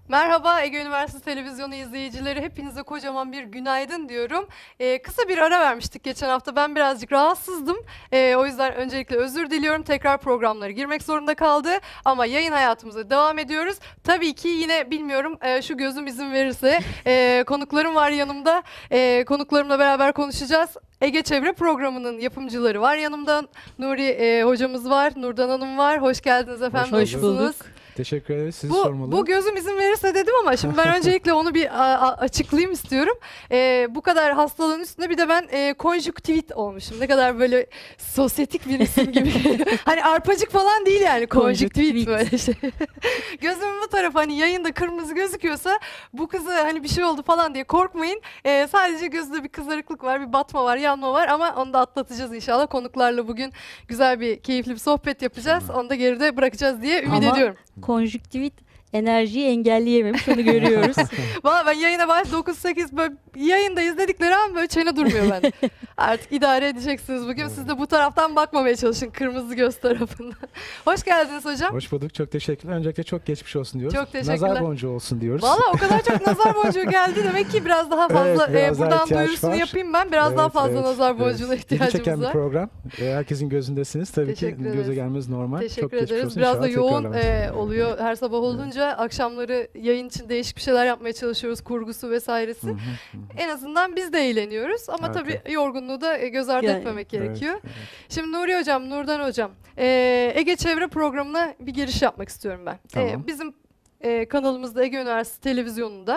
Merhaba Ege Üniversitesi Televizyonu izleyicileri, hepinize kocaman bir günaydın diyorum. Kısa bir ara vermiştik geçen hafta, ben birazcık rahatsızdım. O yüzden öncelikle özür diliyorum, tekrar programlara girmek zorunda kaldı. Ama yayın hayatımıza devam ediyoruz. Tabii ki yine bilmiyorum, şu gözüm izin verirse konuklarım var yanımda. Konuklarımla beraber konuşacağız. Ege Çevre programının yapımcıları var yanımda. Nuri hocamız var, Nurdan Hanım var. Hoş geldiniz efendim. Hoş bulduk. Teşekkür ederiz. Sizi sormalı. Bu gözüm izin verirse dedim ama şimdi ben öncelikle onu bir açıklayayım istiyorum. Bu kadar hastalığın üstünde bir de ben konjüktivit olmuşum. Ne kadar böyle sosyetik bir isim gibi. Hani arpacık falan değil yani, konjüktivit böyle şey. Gözümün bu tarafı hani yayında kırmızı gözüküyorsa bu kıza hani bir şey oldu falan diye korkmayın. Sadece gözünde bir kızarıklık var, bir batma var, yanma var ama onu da atlatacağız inşallah. Konuklarla bugün güzel bir, keyifli bir sohbet yapacağız. Onu da geride bırakacağız diye ümit ediyorum. Konjüktivit enerjiyi engelleyememiş, onu görüyoruz. Valla ben yayına 9-8 böyle yayındayız dedikleri an böyle çene durmuyor bende. Artık idare edeceksiniz bugün. Siz de bu taraftan bakmamaya çalışın, kırmızı göz tarafından. Hoş geldiniz hocam. Hoş bulduk. Çok teşekkürler. Öncelikle çok geçmiş olsun diyoruz. Çok teşekkürler. Nazar boncuğu olsun diyoruz. Valla o kadar çok nazar boncuğu geldi. Demek ki biraz daha fazla biraz daha buradan ihtiyaç duyurusunu var. yapayım ben. Biraz daha fazla nazar boncuğuna İlgi çeken ihtiyacımız bir var. program. Herkesin gözündesiniz. Tabii Teşekkür ki ederiz. göze gelmeniz normal. Teşekkür çok geçmiş ederiz. olsun. Biraz da İnşallah yoğun tekrarlamayız. oluyor her sabah olunca. Akşamları yayın için değişik bir şeyler yapmaya çalışıyoruz. Kurgusu vesairesi. Hı hı. En azından biz de eğleniyoruz. Ama Harika. tabii yorgunluğu da göz ardı Yani, etmemek gerekiyor. Evet, evet. Şimdi Nuri Hocam, Nurdan Hocam, Ege Çevre programına bir giriş yapmak istiyorum ben. Tamam. Bizim kanalımızda, Ege Üniversitesi Televizyonu'nda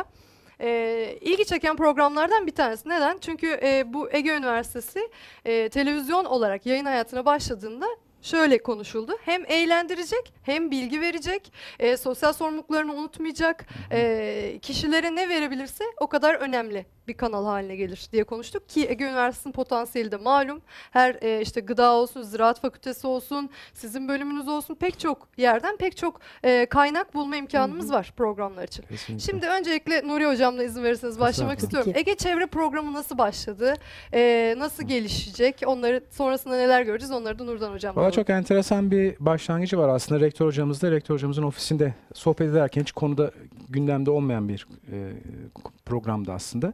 ilgi çeken programlardan bir tanesi. Neden? Çünkü bu Ege Üniversitesi televizyon olarak yayın hayatına başladığında şöyle konuşuldu. Hem eğlendirecek, hem bilgi verecek, sosyal sorumluluklarını unutmayacak, kişilere ne verebilirse o kadar önemli bir kanal haline gelir diye konuştuk ki Ege Üniversitesi'nin potansiyeli de malum. Her işte gıda olsun, ziraat fakültesi olsun, sizin bölümünüz olsun, pek çok yerden pek çok kaynak bulma imkanımız var programlar için. Kesinlikle. Şimdi öncelikle Nuri Hocam'la izin verirseniz başlamak Estağfurullah. istiyorum. Ege Çevre programı nasıl başladı? Nasıl gelişecek? Onları sonrasında neler göreceğiz? Onları da Nurdan Hocam'la. Valla çok enteresan bir başlangıcı var aslında. Rektör hocamızın ofisinde sohbet ederken hiç konuda gündemde olmayan bir programdı aslında.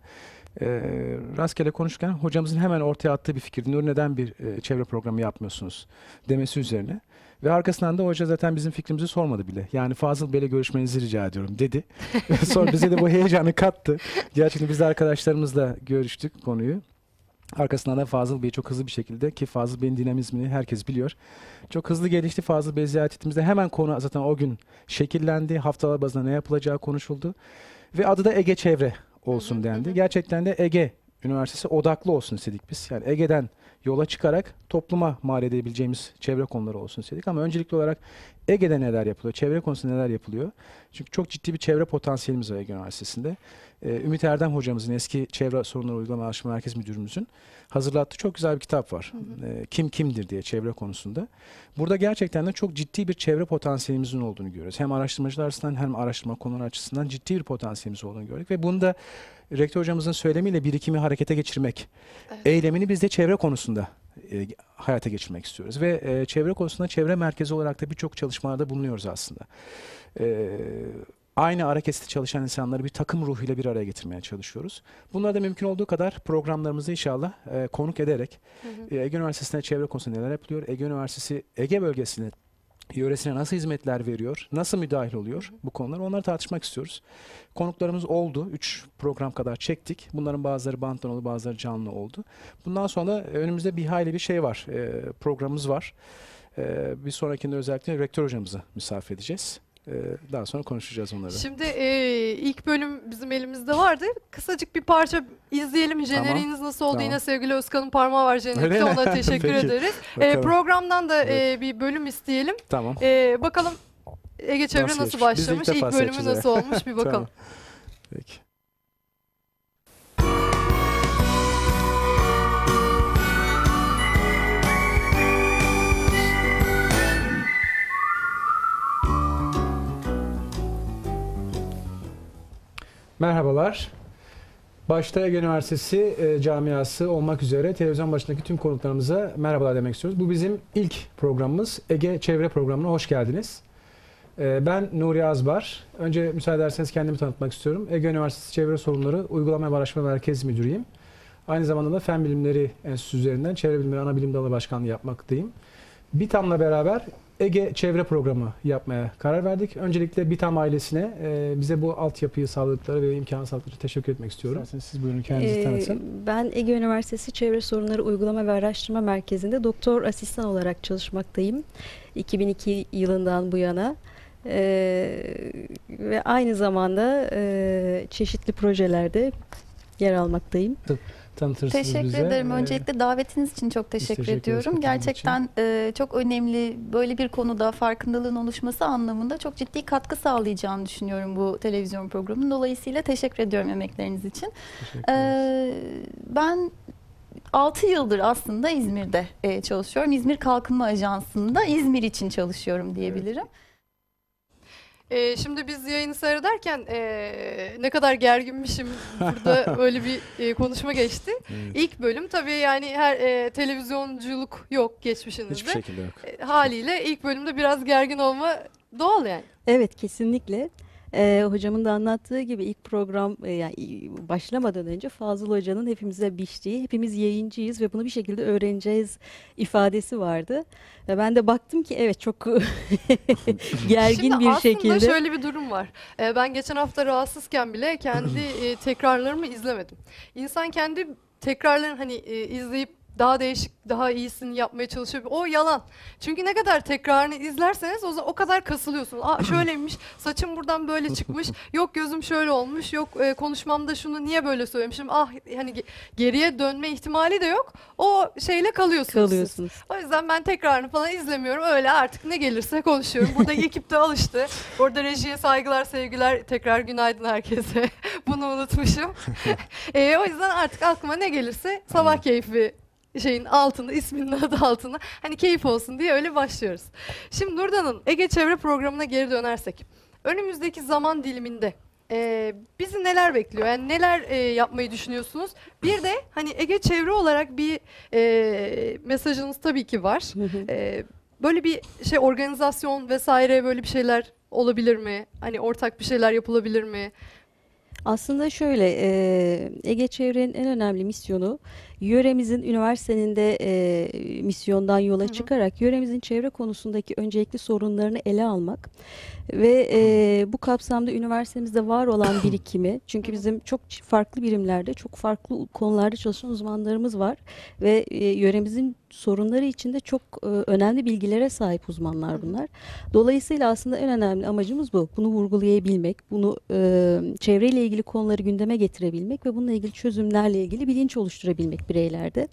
Rastgele konuşurken hocamızın hemen ortaya attığı bir fikirdi. Nur, neden bir çevre programı yapmıyorsunuz demesi üzerine. Ve arkasından da hoca zaten bizim fikrimizi sormadı bile. Yani Fazıl Bey'le görüşmenizi rica ediyorum dedi. Sonra bize de bu heyecanı kattı. Gerçekten biz de arkadaşlarımızla görüştük konuyu. Arkasından da Fazıl Bey çok hızlı bir şekilde, ki Fazıl Bey'in dinamizmini herkes biliyor, çok hızlı gelişti. Fazıl Bey ziyaret ettiğimizde hemen konu zaten o gün şekillendi. Haftalar bazında ne yapılacağı konuşuldu. Ve adı da Ege Çevre olsun dendi. Gerçekten de Ege Üniversitesi odaklı olsun istedik biz. Yani Ege'den yola çıkarak topluma mal edebileceğimiz çevre konuları olsun istedik. Ama öncelikli olarak Ege'de neler yapılıyor, çevre konusunda neler yapılıyor? Çünkü çok ciddi bir çevre potansiyelimiz var Ege Üniversitesi'nde. Ümit Erdem hocamızın, eski Çevre Sorunları Uygulama Araştırma Merkez Müdürümüzün hazırlattığı çok güzel bir kitap var. Kim kimdir diye, çevre konusunda. Burada gerçekten de çok ciddi bir çevre potansiyelimizin olduğunu görüyoruz. Hem araştırmacılar açısından hem araştırma konuları açısından ciddi bir potansiyelimiz olduğunu gördük. Ve bunu da rektör hocamızın söylemiyle birikimi harekete geçirmek, eylemini biz de çevre konusunda hayata geçirmek istiyoruz. Ve çevre konusunda çevre merkezi olarak da birçok çalışmalarda bulunuyoruz aslında. Aynı harekette çalışan insanları bir takım ruhuyla bir araya getirmeye çalışıyoruz. Bunları da mümkün olduğu kadar programlarımızda inşallah konuk ederek Ege Üniversitesi'nde çevre konusunda neler yapılıyor, Ege Üniversitesi Ege bölgesine, yöresine nasıl hizmetler veriyor, nasıl müdahil oluyor bu konular, onları tartışmak istiyoruz. Konuklarımız oldu. 3 program kadar çektik. Bunların bazıları banttan oldu, bazıları canlı oldu. Bundan sonra önümüzde bir hayli bir şey var, programımız var. Bir sonrakinde özellikle rektör hocamızı misafir edeceğiz. Daha sonra konuşacağız onları. Şimdi ilk bölüm bizim elimizde vardı. Kısacık bir parça izleyelim. Jeneriğiniz nasıl oldu? Tamam. Yine sevgili Özkan'ın parmağı var jenerikte. Öyle mi? Ona teşekkür Peki. ederiz. Bakalım. Programdan da Evet. bir bölüm isteyelim. Tamam. Bakalım Ege Çevre Nasıl nasıl geçmiş? Biz de ilk başlamış? defa İlk bölümü seçeceğiz, nasıl olmuş? Bir bakalım. Tamam. Peki. Merhabalar. Başta Ege Üniversitesi camiası olmak üzere televizyon başındaki tüm konuklarımıza merhabalar demek istiyoruz. Bu bizim ilk programımız. Ege Çevre programına hoş geldiniz. Ben Nuri Azbar. Önce müsaade ederseniz kendimi tanıtmak istiyorum. Ege Üniversitesi Çevre Sorunları Uygulama ve Araştırma Merkezi Müdürüyüm. Aynı zamanda da Fen Bilimleri Enstitüsü üzerinden Çevre Bilimleri Ana Bilim Dalı Başkanlığı yapmaktayım. BİTAM'la beraber Ege Çevre Programı yapmaya karar verdik. Öncelikle BİTAM ailesine bize bu altyapıyı sağladıkları ve imkanı sağladıkları için teşekkür etmek istiyorum. İsterseniz siz buyurun kendinizi tanıtın. Ben Ege Üniversitesi Çevre Sorunları Uygulama ve Araştırma Merkezi'nde doktor asistan olarak çalışmaktayım. 2002 yılından bu yana. Ve aynı zamanda çeşitli projelerde yer almaktayım. Tanıtırsınız Teşekkür bize. ederim. Öncelikle davetiniz için çok teşekkür teşekkür ederiz ediyorum. katılım Gerçekten çok önemli, böyle bir konuda farkındalığın oluşması anlamında çok ciddi katkı sağlayacağını düşünüyorum bu televizyon programının. Dolayısıyla teşekkür ediyorum emekleriniz için. Teşekkür ederiz. Ben 6 yıldır aslında İzmir'de çalışıyorum. İzmir Kalkınma Ajansı'nda İzmir için çalışıyorum diyebilirim. Şimdi biz yayını seyrederken ne kadar gerginmişim burada öyle bir konuşma geçti. Evet. İlk bölüm tabii yani her televizyonculuk yok geçmişinizde. Hiçbir şekilde yok. Haliyle ilk bölümde biraz gergin olma doğal yani. Evet, kesinlikle. Hocamın da anlattığı gibi ilk program yani başlamadan önce Fazıl Hoca'nın hepimize biçtiği, hepimiz yayıncıyız ve bunu bir şekilde öğreneceğiz ifadesi vardı. Ve ben de baktım ki evet çok gergin Şimdi bir aslında şekilde. şöyle bir durum var. Ben geçen hafta rahatsızken bile kendi tekrarlarımı izlemedim. İnsan kendi tekrarlarını hani izleyip daha değişik, daha iyisini yapmaya çalışıyor. O yalan. Çünkü ne kadar tekrarını izlerseniz o kadar kasılıyorsunuz. Aa şöyleymiş, saçım buradan böyle çıkmış. Yok gözüm şöyle olmuş. Yok konuşmamda şunu niye böyle söylemişim. Ah hani geriye dönme ihtimali de yok. O şeyle kalıyorsunuz. Kalıyorsunuz. Siz. O yüzden ben tekrarını falan izlemiyorum. Öyle artık ne gelirse konuşuyorum. Burada ekip de alıştı. Orada rejiye saygılar, sevgiler. Tekrar günaydın herkese. Bunu unutmuşum. O yüzden artık aklıma ne gelirse sabah keyfi şeyin altında, isminin adı altında hani keyif olsun diye öyle başlıyoruz. Şimdi Nurdan'ın Ege Çevre Programı'na geri dönersek önümüzdeki zaman diliminde bizi neler bekliyor? Yani neler yapmayı düşünüyorsunuz? Bir de hani Ege Çevre olarak bir mesajınız tabii ki var. Böyle bir şey organizasyon vesaire böyle bir şeyler olabilir mi? Hani ortak bir şeyler yapılabilir mi? Aslında şöyle, Ege Çevre'nin en önemli misyonu yöremizin üniversitenin de misyondan yola çıkarak yöremizin çevre konusundaki öncelikli sorunlarını ele almak ve bu kapsamda üniversitemizde var olan birikimi, çünkü bizim çok farklı birimlerde, çok farklı konularda çalışan uzmanlarımız var ve yöremizin sorunları içinde çok önemli bilgilere sahip uzmanlar bunlar. Dolayısıyla aslında en önemli amacımız bu. Bunu vurgulayabilmek, bunu çevreyle ilgili konuları gündeme getirebilmek ve bununla ilgili çözümlerle ilgili bilinç oluşturabilmek bireylerde.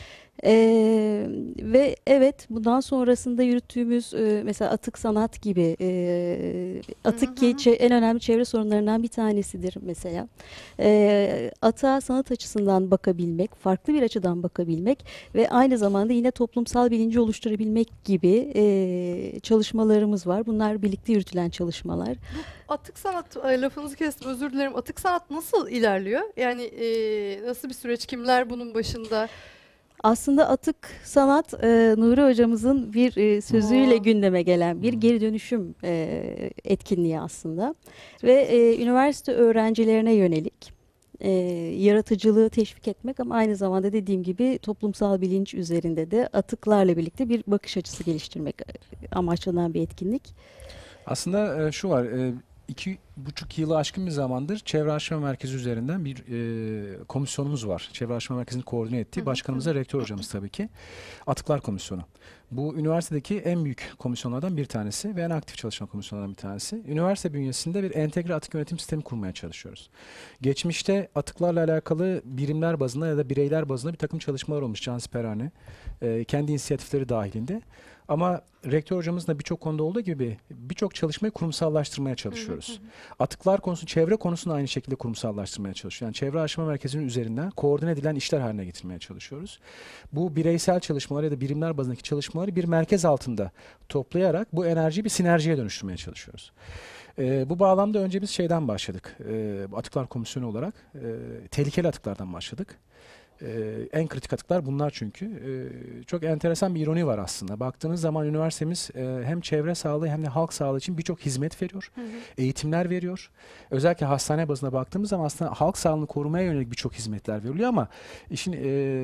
Ve evet bundan sonrasında yürüttüğümüz mesela atık sanat gibi atık ki en önemli çevre sorunlarından bir tanesidir mesela. Atığa sanat açısından bakabilmek, farklı bir açıdan bakabilmek ve aynı zamanda yine toplumsal bilinci oluşturabilmek gibi çalışmalarımız var. Bunlar birlikte yürütülen çalışmalar. Atık sanat, lafınızı kestim özür dilerim. Atık sanat nasıl ilerliyor? Yani nasıl bir süreç? Kimler bunun başında? Aslında atık sanat Nuri hocamızın bir sözüyle gündeme gelen bir geri dönüşüm etkinliği aslında. Ve üniversite öğrencilerine yönelik yaratıcılığı teşvik etmek ama aynı zamanda dediğim gibi toplumsal bilinç üzerinde de atıklarla birlikte bir bakış açısı geliştirmek amaçlanan bir etkinlik. Aslında şu var, 2,5 yılı aşkın bir zamandır Çevre Araştırma Merkezi üzerinden bir komisyonumuz var. Çevre Araştırma Merkezi'nin koordine ettiği, başkanımız da rektör hocamız tabii ki. Atıklar Komisyonu. Bu üniversitedeki en büyük komisyonlardan bir tanesi ve en aktif çalışan komisyonlardan bir tanesi. Üniversite bünyesinde bir entegre atık yönetim sistemi kurmaya çalışıyoruz. Geçmişte atıklarla alakalı birimler bazında ya da bireyler bazında bir takım çalışmalar olmuş cansiperane, kendi inisiyatifleri dahilinde. Ama rektör hocamızın da birçok konuda olduğu gibi birçok çalışmayı kurumsallaştırmaya çalışıyoruz. Atıklar konusu, çevre konusunu aynı şekilde kurumsallaştırmaya çalışıyoruz. Yani Çevre Araştırma Merkezi'nin üzerinden koordine edilen işler haline getirmeye çalışıyoruz. Bu bireysel çalışmalar ya da birimler bazındaki çalışmaları bir merkez altında toplayarak bu enerjiyi bir sinerjiye dönüştürmeye çalışıyoruz. Bu bağlamda önce biz şeyden başladık. Atıklar Komisyonu olarak tehlikeli atıklardan başladık. En kritik atıklar bunlar çünkü. Çok enteresan bir ironi var aslında. Baktığınız zaman üniversitemiz hem çevre sağlığı hem de halk sağlığı için birçok hizmet veriyor. Hı hı. Eğitimler veriyor. Özellikle hastane bazında baktığımız zaman aslında halk sağlığını korumaya yönelik birçok hizmetler veriliyor ama işin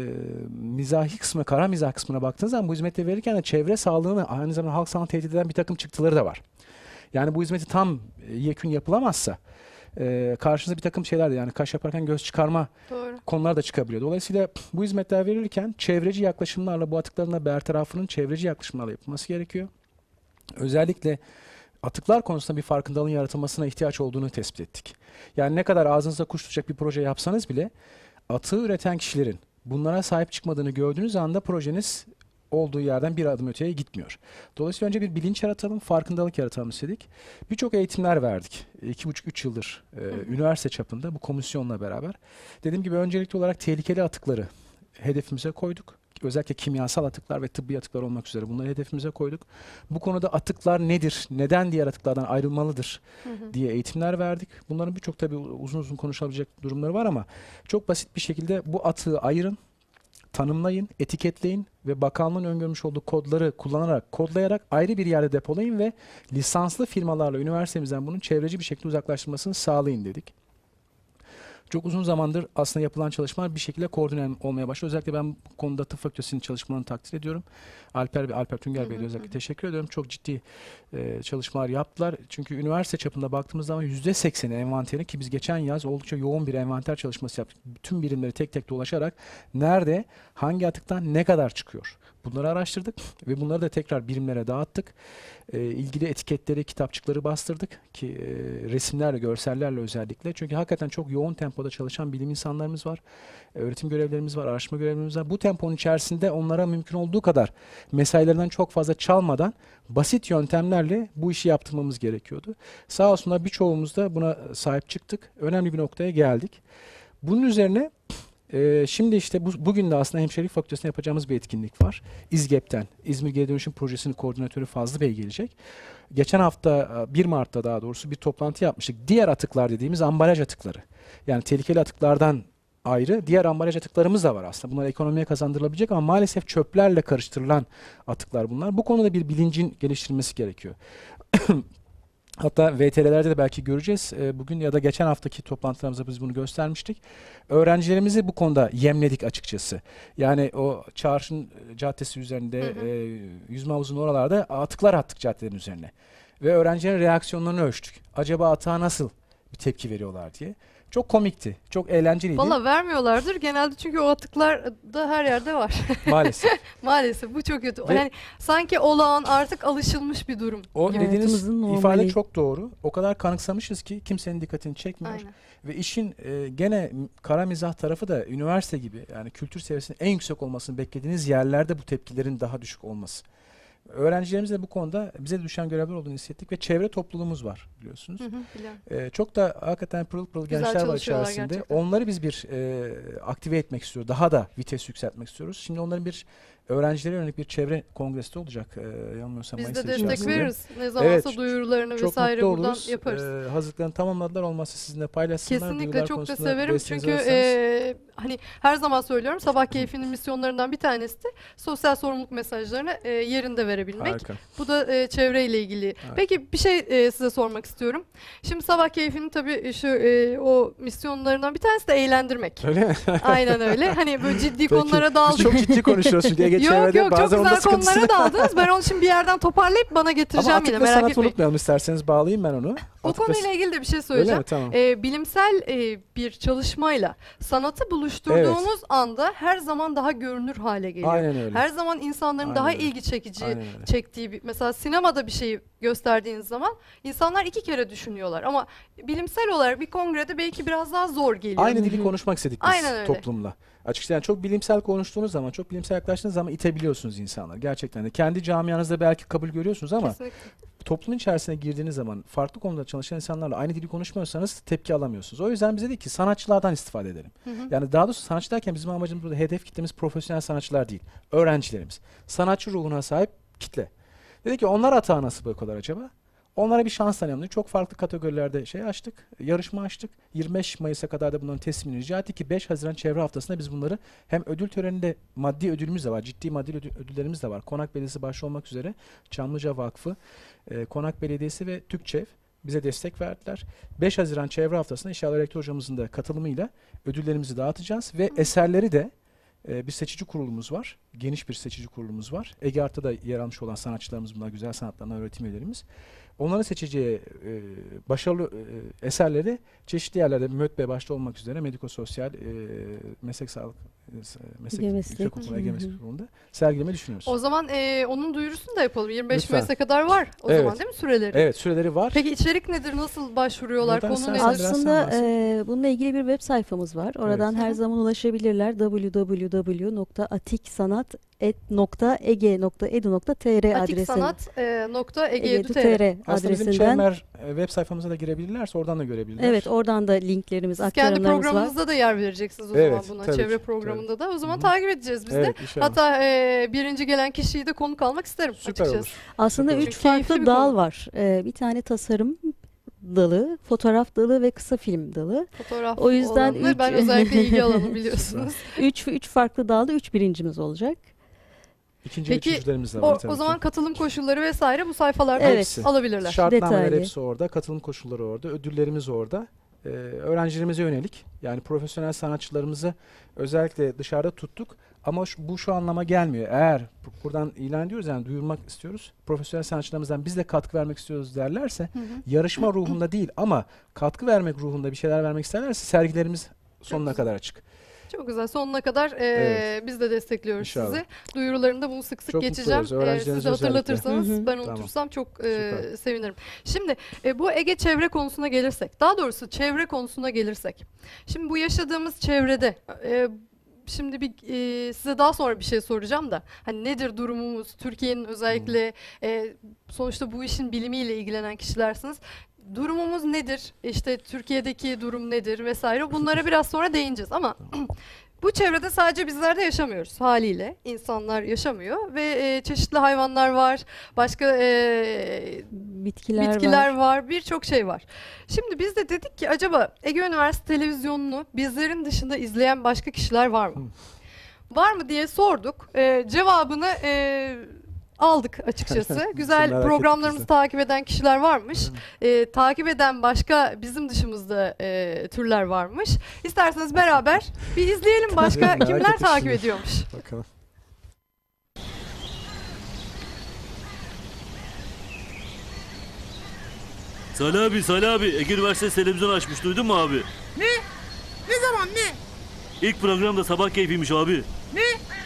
mizahi kısmı, kara mizah kısmına baktığınız zaman bu hizmetleri verirken de çevre sağlığını aynı zamanda halk sağlığını tehdit eden bir takım çıktıları da var. Yani bu hizmeti tam yekün yapılamazsa karşınıza bir takım şeyler de yani kaş yaparken göz çıkarma Doğru. konular da çıkabiliyor. Dolayısıyla bu hizmetler verilirken çevreci yaklaşımlarla bu atıkların da bertarafının çevreci yaklaşımlarla yapılması gerekiyor. Özellikle atıklar konusunda bir farkındalığın yaratılmasına ihtiyaç olduğunu tespit ettik. Yani ne kadar ağzınızda kuş tutacak bir proje yapsanız bile atığı üreten kişilerin bunlara sahip çıkmadığını gördüğünüz anda projeniz olduğu yerden bir adım öteye gitmiyor. Dolayısıyla önce bir bilinç yaratalım, farkındalık yaratalım istedik. Birçok eğitimler verdik. 2,5-3 yıldır üniversite çapında bu komisyonla beraber. Dediğim gibi öncelikli olarak tehlikeli atıkları hedefimize koyduk. Özellikle kimyasal atıklar ve tıbbi atıklar olmak üzere bunları hedefimize koyduk. Bu konuda atıklar nedir, neden diğer atıklardan ayrılmalıdır diye eğitimler verdik. Bunların birçok tabii uzun uzun konuşulabilecek durumları var ama çok basit bir şekilde bu atığı ayırın, tanımlayın, etiketleyin ve bakanlığın öngörmüş olduğu kodları kullanarak, kodlayarak ayrı bir yerde depolayın ve lisanslı firmalarla üniversitemizden bunun çevreci bir şekilde uzaklaştırmasını sağlayın dedik. Çok uzun zamandır aslında yapılan çalışmalar bir şekilde koordine olmaya başladı. Özellikle ben bu konuda tıp fakültesinin çalışmalarını takdir ediyorum. Alper Tünger Bey'e özellikle teşekkür ediyorum. Çok ciddi çalışmalar yaptılar. Çünkü üniversite çapında baktığımız zaman %80'i envanterin ki biz geçen yaz oldukça yoğun bir envanter çalışması yaptık. Bütün birimleri tek tek dolaşarak nerede, hangi atıktan ne kadar çıkıyor? Bunları araştırdık ve bunları da tekrar birimlere dağıttık. İlgili etiketleri, kitapçıkları bastırdık ki resimlerle, görsellerle özellikle. Çünkü hakikaten çok yoğun tempoda çalışan bilim insanlarımız var. Öğretim görevlilerimiz var, araştırma görevlilerimiz var. Bu temponun içerisinde onlara mümkün olduğu kadar mesailerinden çok fazla çalmadan basit yöntemlerle bu işi yaptırmamız gerekiyordu. Sağ olsunlar birçoğumuz da buna sahip çıktık. Önemli bir noktaya geldik. Bunun üzerine şimdi işte bugün de aslında Hemşirelik Fakültesi'nde yapacağımız bir etkinlik var. İZGEP'ten, İzmir Geri Dönüşüm Projesi'nin koordinatörü Fazlı Bey gelecek. Geçen hafta 1 Mart'ta daha doğrusu bir toplantı yapmıştık. Diğer atıklar dediğimiz ambalaj atıkları. Yani tehlikeli atıklardan ayrı diğer ambalaj atıklarımız da var aslında. Bunlar ekonomiye kazandırılabilecek ama maalesef çöplerle karıştırılan atıklar bunlar. Bu konuda bir bilincin geliştirilmesi gerekiyor. Hatta VTR'lerde de belki göreceğiz. Bugün ya da geçen haftaki toplantılarımızda biz bunu göstermiştik. Öğrencilerimizi bu konuda yemledik açıkçası. Yani o Çarşı'nın caddesi üzerinde, yüzme havuzunun oralarda atıklar attık caddenin üzerine. Ve öğrencilerin reaksiyonlarını ölçtük. Acaba atığa nasıl bir tepki veriyorlar diye. Çok komikti, çok eğlenceliydi. Valla vermiyorlardır genelde çünkü o atıklar da her yerde var. Maalesef. Maalesef bu çok kötü. Ve- Yani sanki olağan artık alışılmış bir durum. O Evet. dediğiniz Hayatımızın ifade normali. çok doğru. O kadar kanıksamışız ki kimsenin dikkatini çekmiyor. Aynen. Ve işin gene kara mizah tarafı da üniversite gibi yani kültür seviyesinin en yüksek olmasını beklediğiniz yerlerde bu tepkilerin daha düşük olması. Öğrencilerimiz de bu konuda bize düşen görevler olduğunu hissettik ve çevre topluluğumuz var biliyorsunuz. Biliyorum. Çok da hakikaten pırıl pırıl Güzel gençler var çalışıyorlar içerisinde. gerçekten. Onları biz bir aktive etmek istiyoruz. Daha da vites yükseltmek istiyoruz. Şimdi onların bir öğrencilere yönelik bir çevre kongresi de olacak. Yanılmıyorsam Biz Mayıs de ayı destek içerisinde. veririz. Ne zamansa Evet, duyurularını Çok vesaire mutlu buradan oluruz. yaparız. Hazırlıklarını tamamladılar. Olmazsa sizinle paylaşsınlar. Kesinlikle Duyurular çok da konusunda severim desteğinizi çünkü alırsanız. hani her zaman söylüyorum Sabah Keyfi'nin misyonlarından bir tanesi de sosyal sorumluluk mesajlarını yerinde verebilmek. Harika. Bu da çevreyle ilgili. Peki bir şey size sormak istiyorum. Şimdi Sabah Keyfi'nin tabii şu o misyonlarından bir tanesi de eğlendirmek. Öyle mi? Aynen öyle. Hani böyle ciddi Peki. konulara Biz daldık. çok ciddi konuşuyoruz çünkü Ege Yok çevrede yok çok bazen onun da güzel konulara sıkıntısını. daldınız. Ben onu şimdi bir yerden toparlayıp bana Ama getireceğim yine atıkla merak sanatı etmeyin. unutmayalım isterseniz bağlayayım ben onu. O Atıkla- konuyla ilgili de bir şey Öyle söyleyeceğim. mi? Tamam. Bilimsel bir çalışmayla sanatı buluşturduğunuz anda her zaman daha görünür hale geliyor. Aynen öyle. Her zaman insanların Aynen daha öyle. ilgi çekici Aynen öyle. çektiği mesela sinemada bir şeyi gösterdiğiniz zaman insanlar 2 kere düşünüyorlar ama bilimsel olarak bir kongrede belki biraz daha zor geliyor. Aynı dili konuşmak istedik biz Aynen öyle. toplumla. Açıkçası yani çok bilimsel konuştuğunuz zaman, çok bilimsel yaklaştığınız zaman itebiliyorsunuz insanlar. Gerçekten de. Kendi camianızda belki kabul görüyorsunuz ama Kesinlikle. toplumun içerisine girdiğiniz zaman farklı konuda çalışan insanlarla aynı dili konuşmuyorsanız tepki alamıyorsunuz. O yüzden biz dedik ki sanatçılardan istifade edelim. Yani daha doğrusu sanatçı derken bizim amacımız burada hedef kitlemiz profesyonel sanatçılar değil. Öğrencilerimiz. Sanatçı ruhuna sahip kitle. Dedik ki onlar atağı nasıl bırakıyorlar acaba? Onlara bir şans tanıyalım diye çok farklı kategorilerde şey açtık, yarışma açtık. 25 Mayıs'a kadar da bunların teslimini rica ettik ki 5 Haziran Çevre Haftası'nda biz bunları hem ödül töreninde maddi ödülümüz de var, ciddi maddi ödüllerimiz de var. Konak Belediyesi başta olmak üzere Çamlıca Vakfı, Konak Belediyesi ve TÜKÇEV bize destek verdiler. 5 Haziran Çevre Haftası'nda inşallah rektör hocamızın da katılımıyla ödüllerimizi dağıtacağız ve eserleri de bir seçici kurulumuz var. Geniş bir seçici kurulumuz var. Ege Art'ta da yer almış olan sanatçılarımız bunlar, güzel sanatlardan öğretim üyelerimiz. Onların seçeceği başarılı eserleri çeşitli yerlerde MÖTBE başta olmak üzere mediko-sosyal, meslek sağlık, meslek yüksekokulu, Ege Meslek Okulu'nda sergilemeyi düşünüyoruz. O zaman onun duyurusunu da yapalım. 25 Lütfen. Mayıs'a kadar var o Evet. zaman değil mi süreleri? Evet, süreleri var. Peki içerik nedir? Nasıl başvuruyorlar? Buradan Konu sen nedir? biraz Aslında bahset. bununla ilgili bir web sayfamız var. Oradan Evet. her zaman ulaşabilirler. www.atiksanat.ege.edu.tr adresinden. atiksanat.ege.edu.tr Aslında bizim adresinden. Çevmer web sayfamıza da girebilirlerse oradan da görebilirler. Evet, oradan da linklerimiz, Siz kendi aktarımlarımız var. programınızda da yer vereceksiniz o Evet, zaman buna. tabii Çevre ki, programında da. O zaman Hı hı. takip edeceğiz biz de. Evet, inşallah. Hatta birinci gelen kişiyi de konuk almak isterim Süper açıkçası. olur. Aslında Süper 3 olur. Keyifli farklı bir dal konu. var. Bir tane tasarım dalı, fotoğraf dalı ve kısa film dalı. Fotoğraf O yüzden olanı ben özellikle ilgi alanı biliyorsunuz. 3 farklı dalda 3 birincimiz olacak. İkinci ve Peki, üçüncülerimiz de var tabii O ki. zaman katılım koşulları vesaire bu sayfalarda Evet. alabilirler. Şartnameler Detaylı. hepsi orada, katılım koşulları orada, ödüllerimiz orada. Öğrencilerimize yönelik, yani profesyonel sanatçılarımızı özellikle dışarıda tuttuk. Ama bu şu anlama gelmiyor. Eğer buradan ilan ediyoruz, yani duyurmak istiyoruz. Profesyonel sanatçılarımızdan biz de katkı vermek istiyoruz derlerse, Hı hı. yarışma ruhunda değil ama katkı vermek ruhunda bir şeyler vermek isterlerse sergilerimiz sonuna güzel. kadar açık. Çok güzel. Sonuna kadar Evet. biz de destekliyoruz İnşallah. sizi. Duyurularında bunu sık sık Çok mutlu geçeceğim. oluruz. Öğrencilerinize Siz de hatırlatırsanız özellikle. ben Tamam. unutursam çok Süper. sevinirim. Şimdi bu Ege çevre konusuna gelirsek, daha doğrusu çevre konusuna gelirsek. Şimdi bu yaşadığımız çevrede şimdi size daha sonra bir şey soracağım da hani nedir durumumuz? Türkiye'nin özellikle sonuçta bu işin bilimiyle ilgilenen kişilersiniz. Durumumuz nedir? İşte Türkiye'deki durum nedir vesaire. Bunlara biraz sonra değineceğiz ama bu çevrede sadece bizler de yaşamıyoruz haliyle. İnsanlar yaşamıyor ve çeşitli hayvanlar var, başka bitkiler var, birçok şey var. Şimdi biz de dedik ki acaba Ege Üniversitesi televizyonunu bizlerin dışında izleyen başka kişiler var mı? Var mı diye sorduk. Cevabını aldık açıkçası. Güzel Merak programlarımızı ettik takip eden kişiler varmış. Takip eden başka bizim dışımızda türler varmış. İsterseniz beraber bir izleyelim başka Merak kimler ettik takip şimdi. ediyormuş. Bakalım. Salih abi Ege Üniversitesi televizyon açmış, duydun mu abi? Ne? Ne zaman ne? İlk program da sabah keyfiymiş abi. Ne?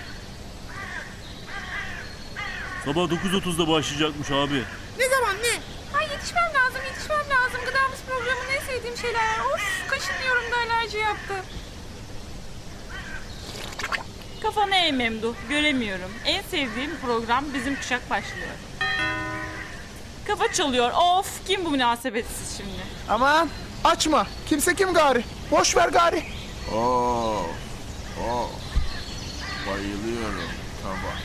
Sabah 9.30'da başlayacakmış abi. Ne zaman ne? Ay yetişmem lazım. Gıdamız programının en sevdiğim şeyler. Of kaşınıyorum da alerji yaptı. Kafana eğ Memduh, göremiyorum. En sevdiğim program Bizim Kuşak başlıyor. Kafa çalıyor, of kim bu münasebetsiz şimdi? Aman açma. Kimse kim gari? Boş ver gari. Oh, bayılıyorum sabah.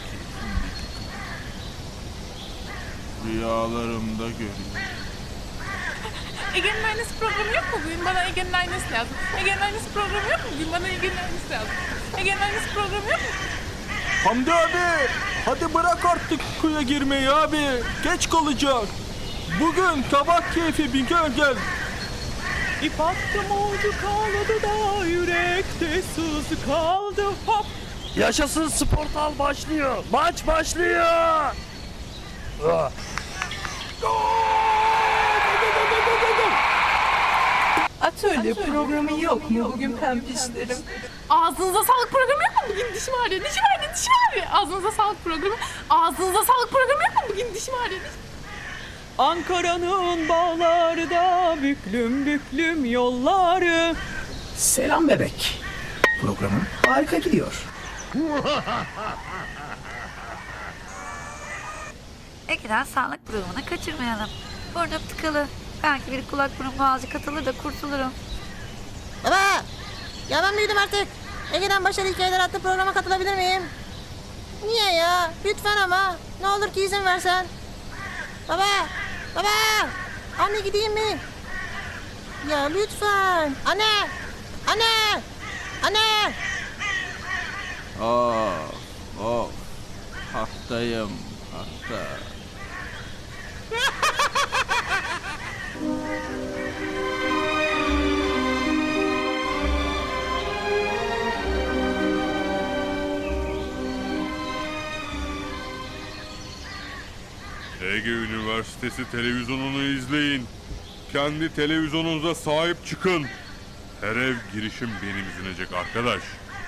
Rüyalarımda görüyorum. Ege'nin aynısı programı yok mu? Bugün bana Ege'nin aynısı lazım. Ege'nin aynısı programı yok mu? Bugün bana Ege'nin aynısı lazım. Ege'nin aynısı programı yok mu? Hamdi abi, hadi bırak artık kuya girmeyi abi. Geç kalacak. Bugün kabak keyfi bir gel. İp attım oldu kaldı da yürekte sızı kaldı hop. Yaşasın Sportal başlıyor. Maç başlıyor. Atölye programı yok mu bugün pempişlerim? Ağzınıza sağlık programı yok mu? Bugün dişim ağrıyor, dişim ağrıyor. Ağzınıza sağlık programı. Ağzınıza sağlık programı yok mu? Bugün dişim ağrıyor. Ankara'nın bağları da büklüm büklüm yolları. Selam bebek. Programın harika gidiyor. Ege'den sağlık programını kaçırmayalım. Burnum tıkalı. Belki bir kulak burun boğazı katılır da kurtulurum. Baba! Ya ben büyüdüm artık. Ege'den Başarılı Hikayeler adlı programa katılabilir miyim? Niye ya? Lütfen ama. Ne olur ki izin versen. Baba! Baba! Anne gideyim mi? Ya lütfen. Anne! Anne! Anne! Of. Hastayım. Hasta. Ege Üniversitesi televizyonunu izleyin. Kendi televizyonunuza sahip çıkın. Her ev girişim benim izlenecek arkadaş.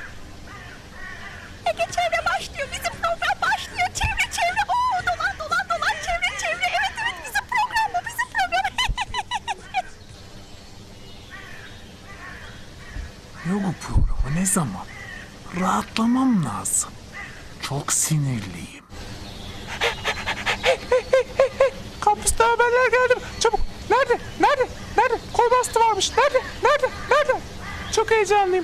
Ege çevre başlıyor. Bizim program başlıyor. Çevre. Oo, dolan çevre. Evet bizim program bu. Bizim program. Ne bu programı ne zaman? Rahatlamam lazım. Çok sinirliyim. Kampüste haberler geldi. Çabuk. Nerede? Koy bastı varmış. Nerede? Çok heyecanlıyım.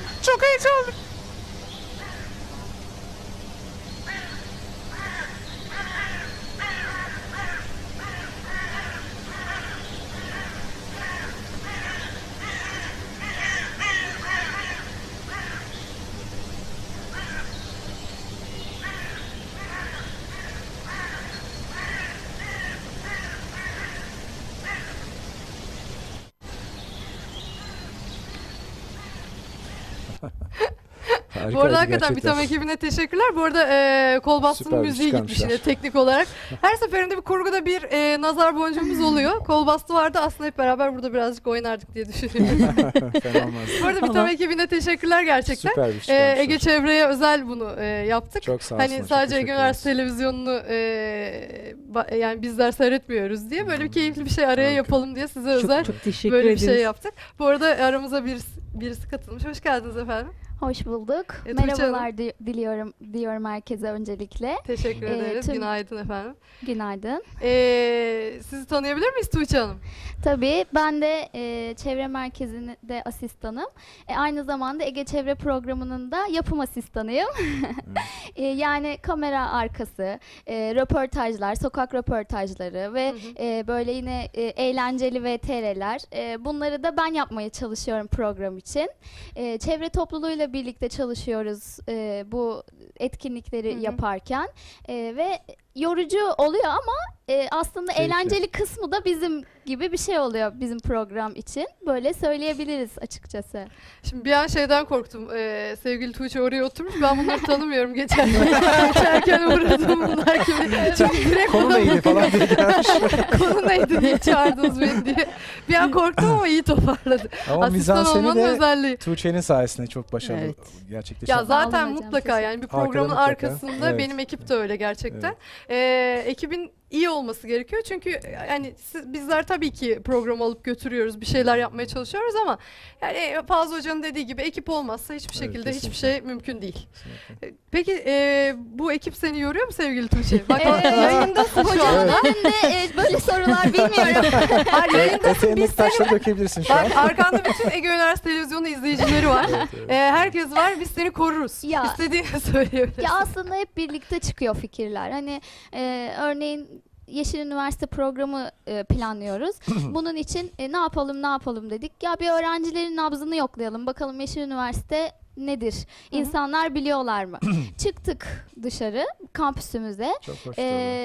Bu arada hakikaten Bitam ekibine teşekkürler. Bu arada kol bastığın Süper bir müziği çıkarmışlar. gitmiş yine teknik olarak. Her seferinde bir kurguda bir nazar boncuğumuz oluyor. Kol bastı vardı, aslında hep beraber burada birazcık oynardık diye düşünüyorum. Fena olmaz. Bu arada Bitam ekibine teşekkürler gerçekten. Süper bir çıkarmışlar. Ege Çevre'ye özel bunu yaptık. Çok sağ Hani olsun, sadece çok Ege teşekkür Üniversitesi televizyonunu yani bizler seyretmiyoruz diye böyle bir keyifli bir şey araya yapalım diye size özel Çok teşekkür böyle bir ederiz. şey yaptık. Bu arada aramıza birisi katılmış. Hoş geldiniz efendim. Hoş bulduk. Tuğçe Merhabalar diyorum herkese öncelikle. Teşekkür ederiz. Günaydın efendim. Günaydın. Sizi tanıyabilir miyiz Tuğçe Hanım? Tabii. Ben de çevre merkezinde asistanım. Aynı zamanda Ege Çevre programının da yapım asistanıyım. Yani kamera arkası, röportajlar, sokak röportajları ve böyle yine eğlenceli VTR'ler. Bunları da ben yapmaya çalışıyorum program için. Çevre topluluğuyla birlikte çalışıyoruz bu etkinlikleri yaparken ve yorucu oluyor ama aslında Keyifli. eğlenceli kısmı da bizim gibi bir şey oluyor bizim program için. Böyle söyleyebiliriz açıkçası. Şimdi bir an şeyden korktum. Sevgili Tuğçe oraya oturmuş. Ben bunları tanımıyorum. Geçerken uğradım bunlar gibi. Çünkü direkt Konu neydi falan diye gelmiş. Konu neydi diye çağırdınız beni diye. Bir an korktum ama iyi toparladı. Ama Asistan mizanseni olmanın de özelliği. Tuğçe'nin sayesinde çok başarılı gerçekleşti. Ya zaten Sağ olun hocam, mutlaka yani bir programın Arkada mutlaka. arkasında Evet. benim ekip de öyle gerçekten. Ekibin iyi olması gerekiyor çünkü yani bizler tabii ki program alıp götürüyoruz, bir şeyler yapmaya çalışıyoruz ama yani Fazıl Hoca'nın dediği gibi ekip olmazsa hiçbir şekilde hiçbir şey mümkün değil. Peki bu ekip seni yoruyor mu sevgili Tuğçe? Bak yayındasın şu Hocanın anda. önünde böyle sorular bilmiyorum. Hayır, yayındasın, biz taşları dökebilirsin şu an. Bak arkanda bütün Ege Üniversitesi Televizyonu izleyicileri var. Herkes var, biz seni koruruz. Ya. İstediğini söyleyebilirsin. Ya aslında hep birlikte çıkıyor fikirler. Hani örneğin Yeşil Üniversite programı planlıyoruz. Bunun için ne yapalım dedik. Ya bir öğrencilerin nabzını yoklayalım. Bakalım Yeşil Üniversite nedir? İnsanlar biliyorlar mı? Çıktık dışarı kampüsümüze. Çok hoş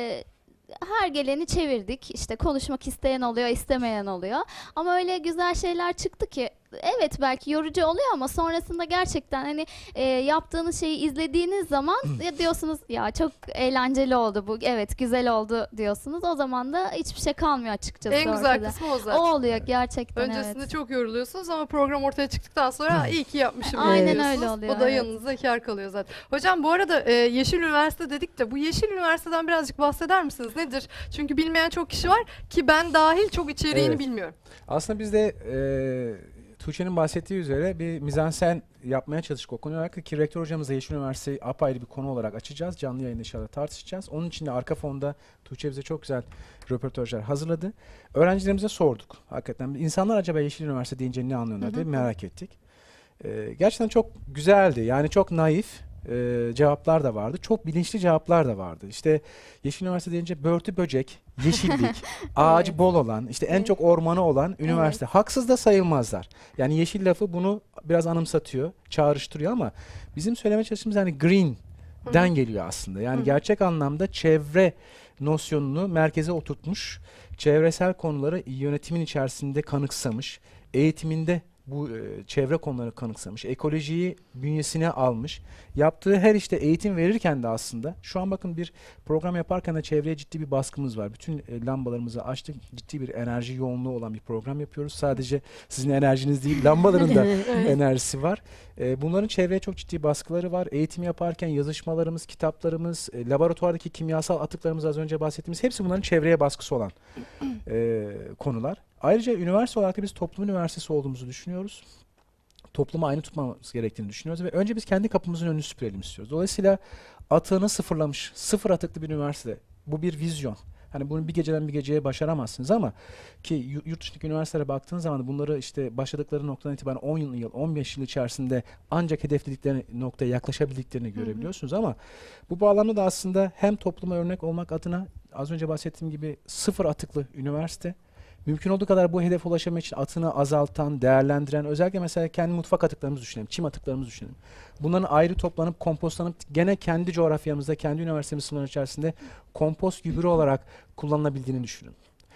Her geleni çevirdik. İşte konuşmak isteyen oluyor, istemeyen oluyor. Ama öyle güzel şeyler çıktı ki evet belki yorucu oluyor ama sonrasında gerçekten hani yaptığınız şeyi izlediğiniz zaman diyorsunuz ya çok eğlenceli oldu bu. Evet güzel oldu diyorsunuz. O zaman da hiçbir şey kalmıyor açıkçası En güzel ortada. kısmı o zaten. O oluyor gerçekten. Öncesinde evet. çok yoruluyorsunuz ama program ortaya çıktıktan sonra iyi ki yapmışım. Aynen diyorsunuz. öyle oluyor, O da evet. yanınızda kâr kalıyor zaten. Hocam bu arada Yeşil Üniversite dedik de bu Yeşil Üniversiteden birazcık bahseder misiniz? Nedir? Çünkü bilmeyen çok kişi var ki ben dahil çok içeriğini Evet. bilmiyorum. Aslında biz de Tuğçe'nin bahsettiği üzere bir mizansen yapmaya çalıştık o konu olarak ki rektör hocamızla Yeşil Üniversite'yi apayrı bir konu olarak açacağız. Canlı yayında inşallah tartışacağız. Onun için de arka fonda Tuğçe bize çok güzel röportajlar hazırladı. Öğrencilerimize sorduk. Hakikaten insanlar acaba Yeşil Üniversite deyince ne anlıyorlar diye merak ettik. Gerçekten çok güzeldi. Yani çok naif cevaplar da vardı. Çok bilinçli cevaplar da vardı. İşte Yeşil Üniversite deyince börtü böcek, yeşillik, ağacı bol olan, işte en çok ormanı olan üniversite. Haksız da sayılmazlar. Yani yeşil lafı bunu biraz anımsatıyor, çağrıştırıyor ama bizim söylemeye çalıştığımız hani green'den geliyor aslında. Yani gerçek anlamda çevre nosyonunu merkeze oturtmuş, çevresel konuları yönetimin içerisinde kanıksamış, eğitiminde bu çevre konularını kanıksamış, ekolojiyi bünyesine almış. Yaptığı her işte eğitim verirken de aslında şu an bakın bir program yaparken de çevreye ciddi bir baskımız var. Bütün lambalarımızı açtık. Ciddi bir enerji yoğunluğu olan bir program yapıyoruz. Sadece sizin enerjiniz değil, lambaların da enerjisi var. Bunların çevreye çok ciddi baskıları var. Eğitim yaparken yazışmalarımız, kitaplarımız, laboratuvardaki kimyasal atıklarımız az önce bahsettiğimiz hepsi bunların çevreye baskısı olan konular. Ayrıca üniversite olarak da biz toplum üniversitesi olduğumuzu düşünüyoruz. Toplumu aynı tutmamız gerektiğini düşünüyoruz ve önce biz kendi kapımızın önünü süpürelim istiyoruz. Dolayısıyla atığını sıfırlamış, sıfır atıklı bir üniversite. Bu bir vizyon. Hani bunu bir geceden bir geceye başaramazsınız ama ki yurt dışındaki üniversitelere baktığınız zaman bunları işte başladıkları noktadan itibaren 10 yıl, 15 yıl içerisinde ancak hedefledikleri noktaya yaklaşabildiklerini görebiliyorsunuz ama bu bağlamda da aslında hem topluma örnek olmak adına az önce bahsettiğim gibi sıfır atıklı üniversite, mümkün olduğu kadar bu hedefe ulaşamak için atını azaltan, değerlendiren, özellikle mesela kendi mutfak atıklarımızı düşünelim, çim atıklarımızı düşünelim. Bunların ayrı toplanıp, kompostlanıp gene kendi coğrafyamızda, kendi üniversitemizin sınırları içerisinde kompost gübre olarak kullanılabildiğini düşünün.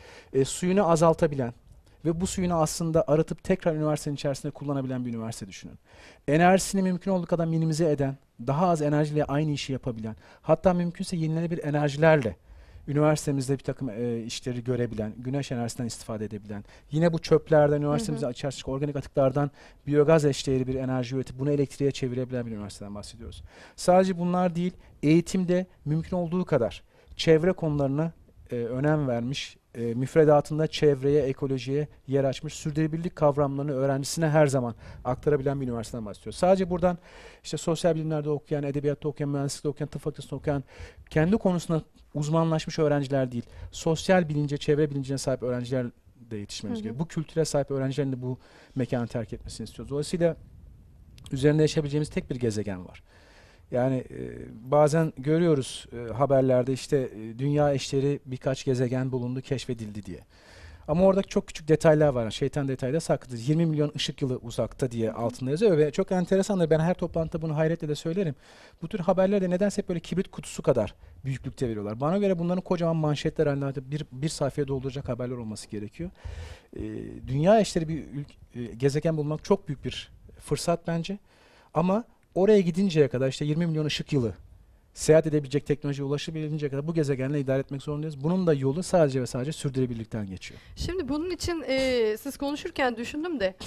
Suyunu azaltabilen ve bu suyunu aslında arıtıp tekrar üniversitenin içerisinde kullanabilen bir üniversite düşünün. Enerjisini mümkün olduğu kadar minimize eden, daha az enerjiyle aynı işi yapabilen, hatta mümkünse yenilenebilir enerjilerle üniversitemizde bir takım işleri görebilen, güneş enerjisinden istifade edebilen, yine bu çöplerden, üniversitemizde içerisindeki organik atıklardan biyogaz eşdeğeri bir enerji üretip bunu elektriğe çevirebilen bir üniversiteden bahsediyoruz. Sadece bunlar değil, eğitimde mümkün olduğu kadar çevre konularına önem vermiş, müfredatında çevreye, ekolojiye yer açmış, sürdürülebilirlik kavramlarını öğrencisine her zaman aktarabilen bir üniversiteden bahsediyoruz. Sadece buradan işte sosyal bilimlerde okuyan, edebiyatta okuyan, mühendislikte okuyan, tıp fakültesinde okuyan, kendi konusunda uzmanlaşmış öğrenciler değil, sosyal bilince, çevre bilincine sahip öğrenciler de yetişmemiz gerekiyor. Bu kültüre sahip öğrencilerin de bu mekanı terk etmesini istiyoruz. Dolayısıyla üzerinde yaşayabileceğimiz tek bir gezegen var. Yani bazen görüyoruz haberlerde işte dünya eşleri birkaç gezegen bulundu, keşfedildi diye. Ama oradaki çok küçük detaylar var. Şeytan detayda saklıdır. 20 milyon ışık yılı uzakta diye altında yazıyor ve çok enteresandır. Ben her toplantıda bunu hayretle de söylerim. Bu tür haberleri de nedense hep böyle kibrit kutusu kadar büyüklükte veriyorlar. Bana göre bunların kocaman manşetler halinde bir sayfaya dolduracak haberler olması gerekiyor. Dünya eşleri bir gezegen bulmak çok büyük bir fırsat bence. Ama oraya gidinceye kadar işte 20 milyon ışık yılı seyahat edebilecek teknolojiye ulaşabildiğince kadar bu gezegenle idare etmek zorundayız. Bunun da yolu sadece ve sadece sürdürülebilirlikten geçiyor. Şimdi bunun için siz konuşurken düşündüm de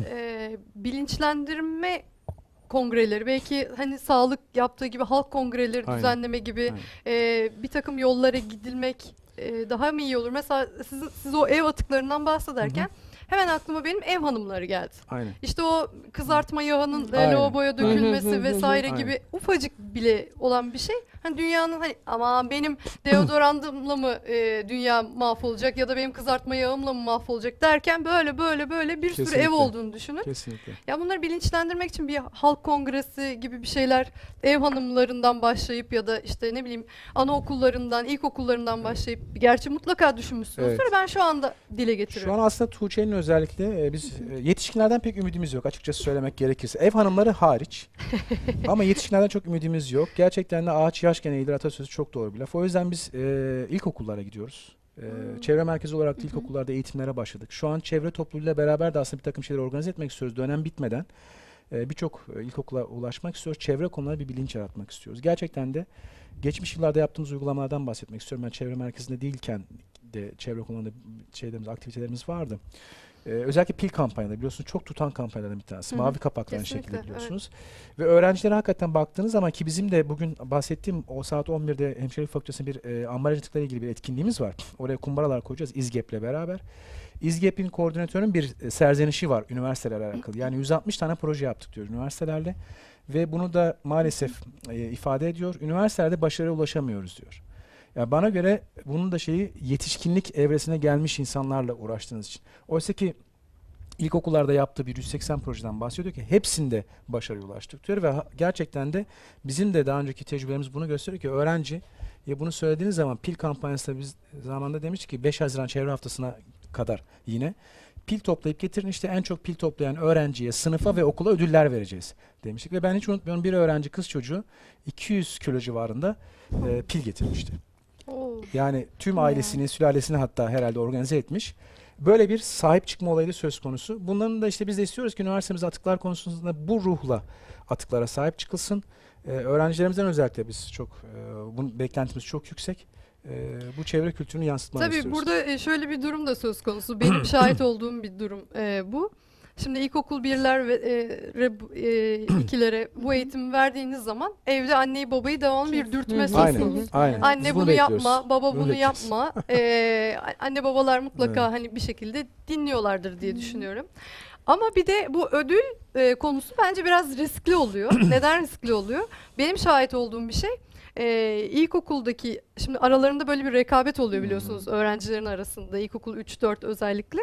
bilinçlendirme kongreleri, belki hani sağlık yaptığı gibi halk kongreleri düzenleme gibi bir takım yollara gidilmek daha mı iyi olur? Mesela siz o ev atıklarından bahsederken hemen aklıma benim ev hanımları geldi. Aynen. İşte o kızartma yağının lavaboya dökülmesi vesaire gibi ufacık bile olan bir şey. Hani dünyanın hani ama benim deodorantımla mı dünya mahvolacak ya da benim kızartma yağımla mı mahvolacak derken böyle bir sürü ev olduğunu düşünün. Kesinlikle. Ya bunları bilinçlendirmek için bir halk kongresi gibi bir şeyler ev hanımlarından başlayıp ya da işte ne bileyim anaokullarından, ilkokullarından başlayıp gerçi mutlaka düşünmüşsünüzdür. Ben şu anda dile getiriyorum. Şu an aslında Tuğçe'nin özellikle biz yetişkinlerden pek ümidimiz yok açıkçası söylemek gerekirse. Ev hanımları hariç ama yetişkinlerden çok ümidimiz yok. Gerçekten de ağaç yaşken eğilir atasözü çok doğru bir laf. O yüzden biz ilkokullara gidiyoruz. Çevre merkezi olarak da ilkokullarda eğitimlere başladık. Şu an çevre topluluğuyla beraber de aslında bir takım şeyler organize etmek istiyoruz. Dönem bitmeden birçok ilkokula ulaşmak istiyoruz. Çevre konularına bir bilinç yaratmak istiyoruz. Gerçekten de geçmiş yıllarda yaptığımız uygulamalardan bahsetmek istiyorum. Ben çevre merkezinde değilken de çevre konularında aktivitelerimiz vardı. Özellikle pil kampanyaları biliyorsunuz çok tutan kampanyalardan bir tanesi. Mavi kapaklı aynı şekilde biliyorsunuz. Evet. Ve öğrencilere hakikaten baktığınız zaman ki bizim de bugün bahsettiğim o saat 11'de Hemşirelik Fakültesi'nde bir ambalaj atıklarıyla ilgili bir etkinliğimiz var. Oraya kumbaralar koyacağız İzgep'le beraber. İzgep'in koordinatörünün bir serzenişi var üniversitelerle alakalı. Yani 160 tane proje yaptık diyor üniversitelerle. Ve bunu da maalesef ifade ediyor. Üniversitelerde başarıya ulaşamıyoruz diyor. Yani bana göre bunun da yetişkinlik evresine gelmiş insanlarla uğraştığınız için. Oysa ki İlkokullarda yaptığı bir 180 projeden bahsediyor ki hepsinde başarıya ulaştık diyor ve gerçekten de bizim de daha önceki tecrübelerimiz bunu gösteriyor ki öğrenci bunu söylediğiniz zaman pil kampanyasında biz zamanında demiştik ki 5 Haziran çevre haftasına kadar yine pil toplayıp getirin işte en çok pil toplayan öğrenciye, sınıfa ve okula ödüller vereceğiz demiştik ve ben hiç unutmuyorum bir öğrenci kız çocuğu 200 kilo civarında pil getirmişti. Yani tüm ailesini, sülalesini hatta herhalde organize etmiş. Böyle bir sahip çıkma olayı söz konusu. Bunların da işte biz de istiyoruz ki üniversitemiz atıklar konusunda bu ruhla atıklara sahip çıkılsın. Öğrencilerimizden özellikle biz bunun beklentimiz çok yüksek. Bu çevre kültürünü yansıtmak istiyoruz. Tabii burada şöyle bir durum da söz konusu. Benim şahit olduğum bir durum bu. Şimdi ilkokul 1'ler ve 2'lere bu eğitimi verdiğiniz zaman evde anneyi babayı devamlı bir dürtme söz konusu. Aynen. Anne bunu yapma, baba bunu yapma. Anne babalar mutlaka hani bir şekilde dinliyorlardır diye düşünüyorum. Ama bir de bu ödül konusu bence biraz riskli oluyor. Neden riskli oluyor? Benim şahit olduğum bir şey. İlkokuldaki şimdi aralarında böyle bir rekabet oluyor biliyorsunuz öğrencilerin arasında ilkokul 3-4 özellikle.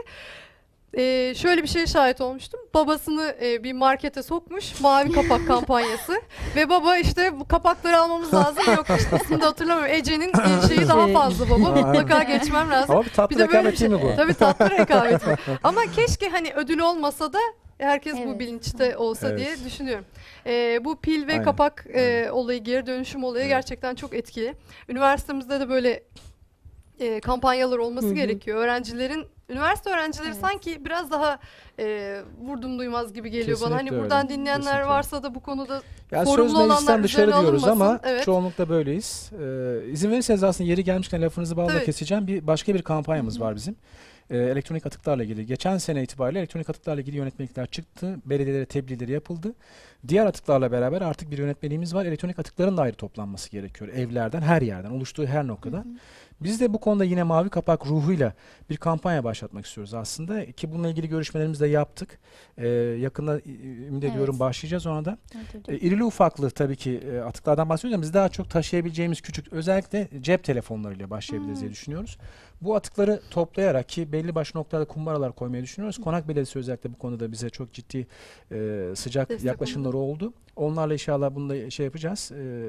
Şöyle bir şeye şahit olmuştum. Babasını bir markete sokmuş mavi kapak kampanyası ve baba işte bu kapakları almamız lazım yok işte ismini de hatırlamıyorum. Ece'nin şeyi daha fazla baba mutlaka geçmem lazım. Ama bir tatlı rekabet değil mi bu? Tabii tatlı rekabet. Ama keşke hani ödül olmasa da herkes bu bilinçte olsa diye düşünüyorum. Bu pil ve kapak olayı, geri dönüşüm olayı gerçekten çok etkili. Üniversitemizde de böyle kampanyalar olması gerekiyor. Üniversite öğrencileri sanki biraz daha vurdum duymaz gibi geliyor Kesinlikle bana. Hani öyle. buradan dinleyenler Kesinlikle. varsa da bu konuda yani sorumlu söz olanlar meclisten dışarı üzerine diyoruz alınmasın. ama çoğunlukla böyleyiz. İzin verirseniz aslında yeri gelmişken lafınızı balla keseceğim. Başka bir kampanyamız var bizim. Elektronik atıklarla ilgili. Geçen sene itibariyle elektronik atıklarla ilgili yönetmelikler çıktı. Belediyelere tebliğleri yapıldı. Diğer atıklarla beraber artık bir yönetmeliğimiz var. Elektronik atıkların da ayrı toplanması gerekiyor. Evlerden, her yerden, oluştuğu her noktada. Biz de bu konuda yine mavi kapak ruhuyla bir kampanya başlatmak istiyoruz aslında. Ki bununla ilgili görüşmelerimizi de yaptık. Yakında ümit ediyorum başlayacağız ona da. İrili ufaklı tabii ki atıklardan bahsediyoruz ama biz daha çok taşıyabileceğimiz küçük özellikle cep telefonlarıyla başlayabiliriz diye düşünüyoruz. Bu atıkları toplayarak ki belli başlı noktalarda kumbaralar koymayı düşünüyoruz. Konak Belediyesi özellikle bu konuda bize çok ciddi sıcak destek yaklaşımları oldu. Onlarla inşallah bunu da yapacağız.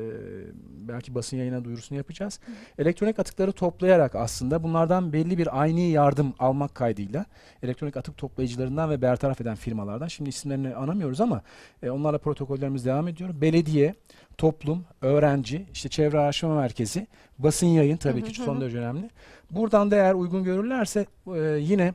Belki basın yayına duyurusunu yapacağız. Elektronik atıkları toplayarak aslında bunlardan belli bir ayni yardım almak kaydıyla elektronik atık toplayıcılarından ve bertaraf eden firmalardan şimdi isimlerini anamıyoruz ama onlarla protokollerimiz devam ediyor. Belediye, toplum, öğrenci, işte çevre araştırma merkezi, basın yayın tabii ki son derece önemli. Buradan da eğer uygun görürlerse yine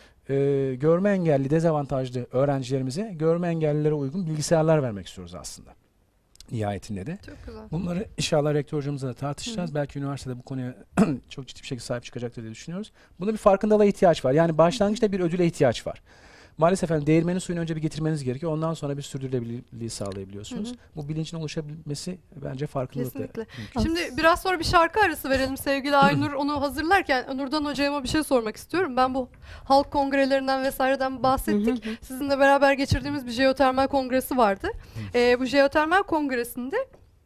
görme engelli dezavantajlı öğrencilerimize görme engellilere uygun bilgisayarlar vermek istiyoruz aslında. Nihayetinde de. Çok güzel. Bunları inşallah rektör hocamızla da tartışacağız. Belki üniversitede bu konuya çok ciddi bir şekilde sahip çıkacaktır diye düşünüyoruz. Bunda bir farkındalığa ihtiyaç var. Yani başlangıçta bir ödüle ihtiyaç var. Maalesef değirmenin suyunu önce bir getirmeniz gerekiyor. Ondan sonra bir sürdürülebilirliği sağlayabiliyorsunuz. Bu bilincin oluşabilmesi bence farkındalıkla. Kesinlikle. Şimdi biraz sonra bir şarkı arası verelim sevgili Aynur. Onu hazırlarken Nurdan Hoca'ya bir şey sormak istiyorum. Ben bu halk kongrelerinden vesaireden bahsettik. Sizinle beraber geçirdiğimiz bir jeotermal kongresi vardı. Bu jeotermal kongresinde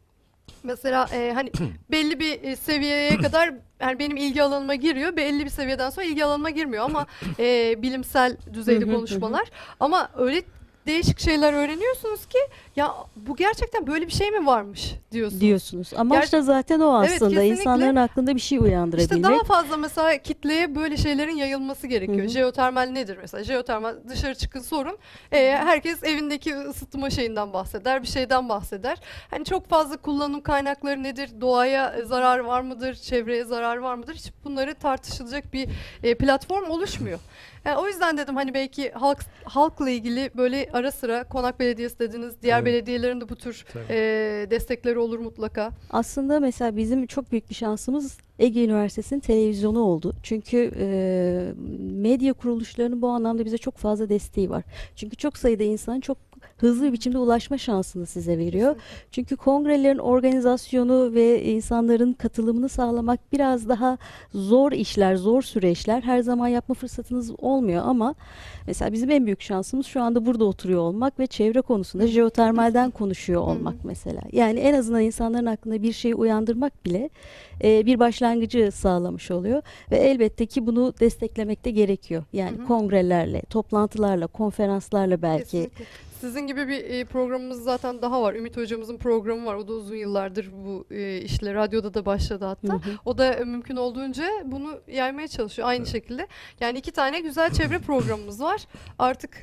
mesela hani belli bir seviyeye kadar yani benim ilgi alanıma giriyor. Belli bir seviyeden sonra ilgi alanıma girmiyor ama bilimsel düzeyde konuşmalar. Ama öyle değişik şeyler öğreniyorsunuz ki ya bu gerçekten böyle bir şey mi varmış diyorsunuz. Amaç da zaten o aslında. İnsanların aklında bir şey uyandırabilmek. İşte daha fazla mesela kitleye böyle şeylerin yayılması gerekiyor. Jeotermal nedir mesela? Jeotermal dışarı çıkın sorun. Herkes evindeki ısıtma şeyinden bahseder, bir şeyden bahseder. Hani çok fazla kullanım kaynakları nedir? Doğaya zarar var mıdır? Çevreye zarar var mıdır? Hiç bunları tartışılacak bir platform oluşmuyor. O yüzden dedim hani belki halkla ilgili böyle ara sıra Konak Belediyesi dediniz, diğer belediyelerin de bu tür destekleri olur mutlaka. Aslında mesela bizim çok büyük bir şansımız Ege Üniversitesi'nin televizyonu oldu. Çünkü medya kuruluşlarının bu anlamda bize çok fazla desteği var. Çünkü çok sayıda insanın çok hızlı bir biçimde ulaşma şansını size veriyor. Çünkü kongrelerin organizasyonu ve insanların katılımını sağlamak biraz daha zor işler, zor süreçler. Her zaman yapma fırsatınız olmuyor ama mesela bizim en büyük şansımız şu anda burada oturuyor olmak ve çevre konusunda jeotermalden konuşuyor olmak mesela. Yani en azından insanların aklında bir şeyi uyandırmak bile bir başlangıcı sağlamış oluyor ve elbette ki bunu desteklemek de gerekiyor. Yani kongrelerle, toplantılarla, konferanslarla belki. Kesinlikle. Sizin gibi bir programımız zaten daha var. Ümit hocamızın programı var. O da uzun yıllardır bu işle radyoda da başladı hatta. O da mümkün olduğunca bunu yaymaya çalışıyor aynı şekilde. Yani 2 tane güzel çevre programımız var. Artık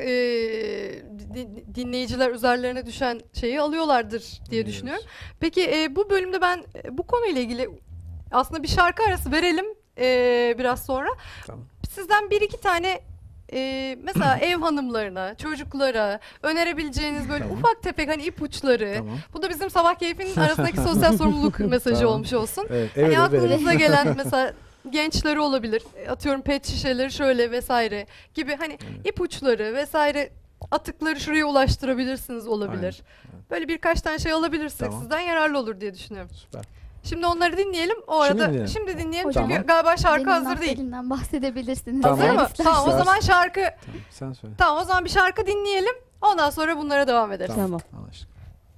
dinleyiciler üzerlerine düşen şeyi alıyorlardır diye düşünüyorum. Peki bu bölümde ben bu konuyla ilgili aslında bir şarkı arası verelim biraz sonra. Tamam. Sizden 1-2 tane mesela ev hanımlarına, çocuklara önerebileceğiniz böyle ufak tefek hani ipuçları. Bu da bizim sabah keyfinin arasındaki sosyal sorumluluk mesajı olmuş olsun. Hani aklınıza gelen mesela gençleri olabilir. Atıyorum pet şişeleri şöyle vesaire gibi hani ipuçları vesaire atıkları şuraya ulaştırabilirsiniz olabilir. Böyle birkaç tane şey alabilirsek sizden yararlı olur diye düşünüyorum. Süper. Şimdi onları dinleyelim. O arada şimdi dinleyelim çünkü galiba şarkı hazır değil. Belinden bahsedebilirsiniz. Hazır mı? Tamam o zaman şarkı. Sen söyle. Tamam o zaman bir şarkı dinleyelim. Ondan sonra bunlara devam ederiz. Tamam. Anlaştık.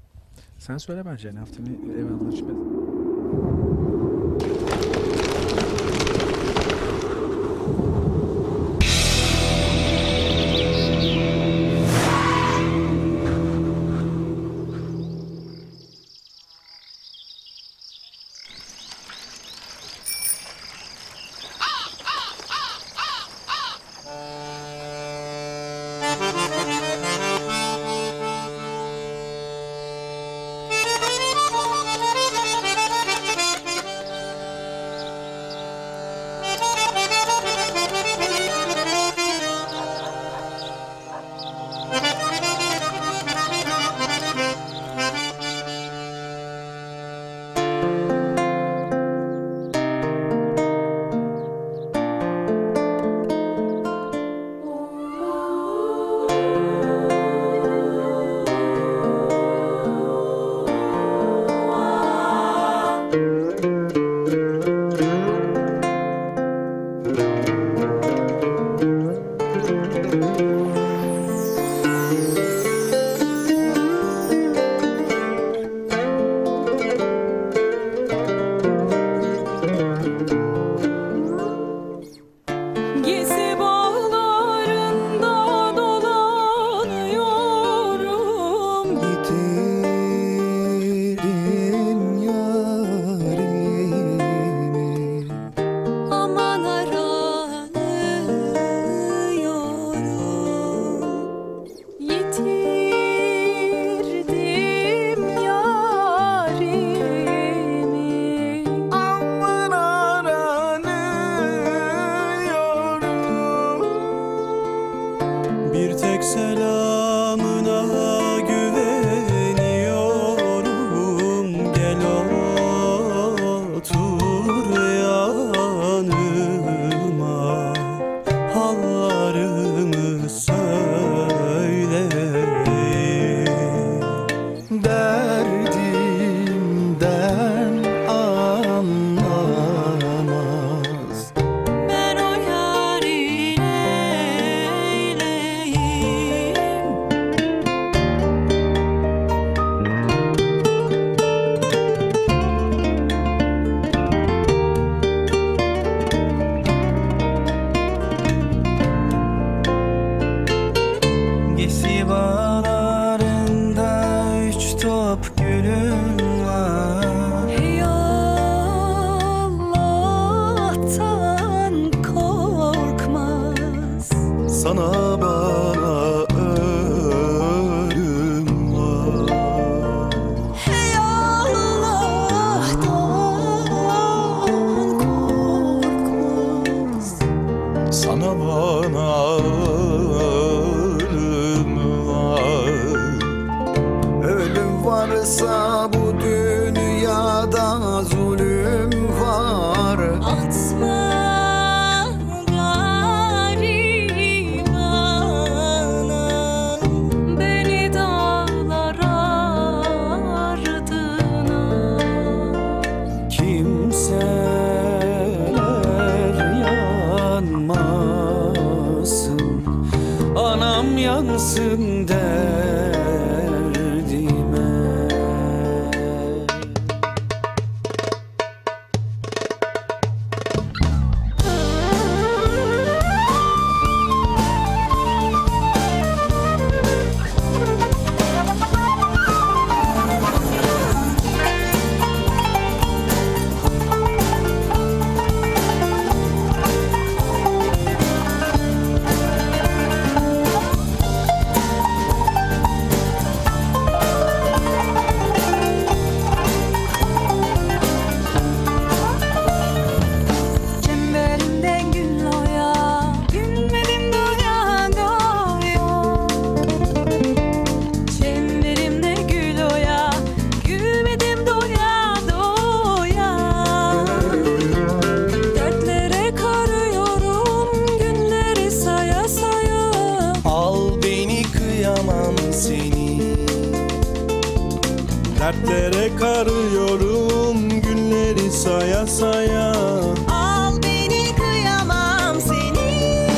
Sen söyle bence ne hafta ev hanımları için. Ben o yar ile eyleyim. Canım yansın derdime. Dertlere karıyorum günleri saya saya. Al beni kıyamam seni.